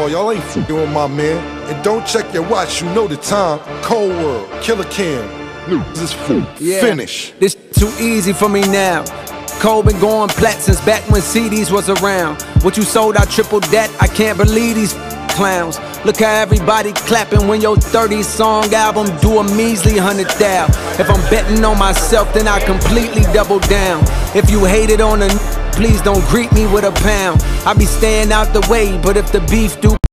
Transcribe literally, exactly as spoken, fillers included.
y'all. Y'all ain't f***ing with my man. And don't check your watch, you know the time. Cold World, Killer Cam. This is yeah, finish. This too easy for me now. Cole been going plat since back when C Ds was around. What you sold, I tripled that. I can't believe these clowns. Look how everybody clapping when your thirty song album do a measly hundred thou. If I'm betting on myself, then I completely double down. If you hated on a, please don't greet me with a pound. I be staying out the way, but if the beef do